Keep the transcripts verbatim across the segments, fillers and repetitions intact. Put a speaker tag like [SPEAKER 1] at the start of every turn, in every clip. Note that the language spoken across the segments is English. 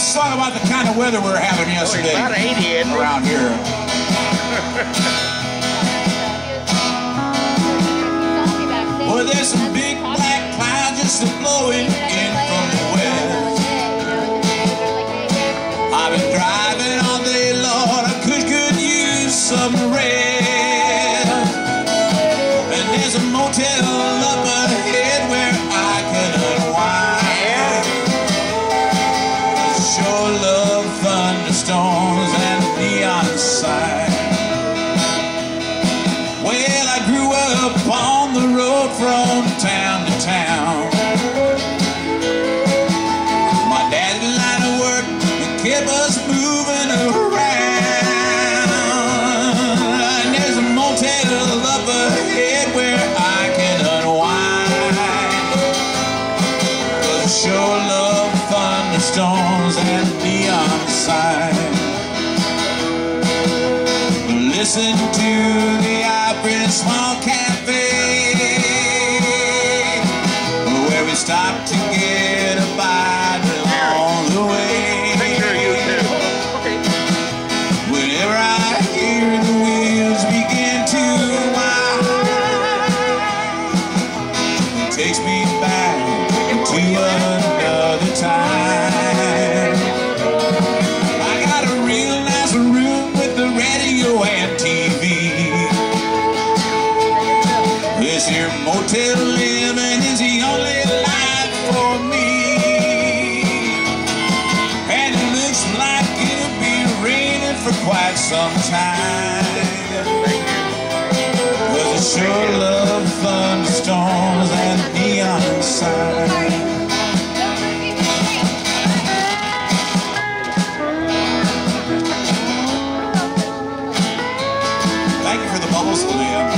[SPEAKER 1] song about the kind of weather we were having yesterday
[SPEAKER 2] about eighty
[SPEAKER 1] around here. Well, there's some big black clouds just blowing in from the west. I've been driving all day, Lord, I could, could use some rest. And there's a motel up ahead where I can unwind. I sure love thunderstorms and neon signs. Well, I grew up on the road from town to town. My daddy's line of work kept us moving around. And there's a motel up ahead where I can unwind. 'Cause I sure love thunderstorms and neon signs. Listen to the opera small cafe where we stop to get a bite along the way. Whenever I hear the wheels begin to whine, it takes me back to another time. I got a real nice room with the radio and T V. This here motel living is the only life for me. And it looks like it'll be raining for quite some time. 'Cause I sure love thunderstorms and neon signs. Thank you for the bubbles, Liam.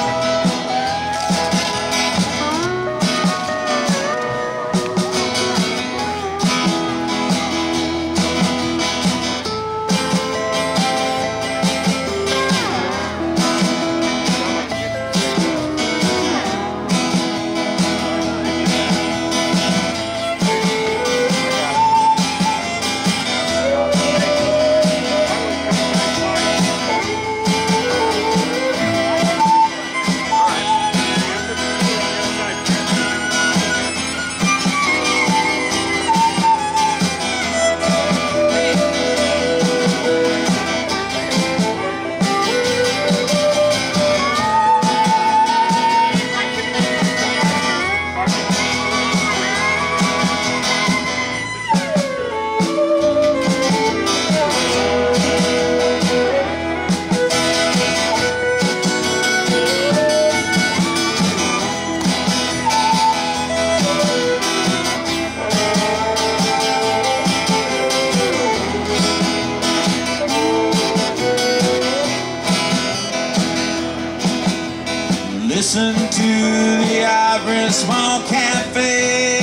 [SPEAKER 1] Listen to the Ivory Small Cafe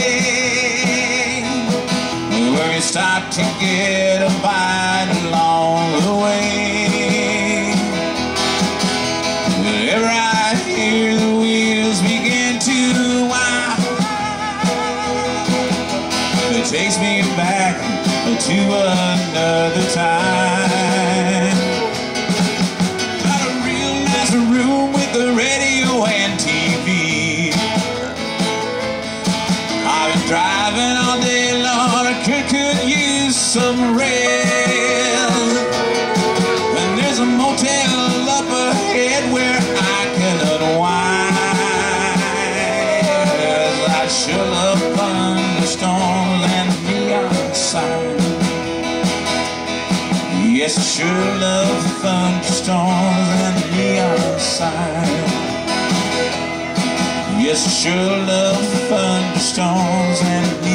[SPEAKER 1] where we stop to get a bite along the way. Whenever I hear the wheels begin to whine, it takes me back to another time. Got a real nice room with the radio and T V. I've been driving all day long, I could, could use some rest. And there's a motel up ahead where I can unwind. 'Cause I sure love thunderstorms and neon signs. Yes, I sure love thunderstorms and neon signs. Yes, I sure love thunderstorms and neon signs.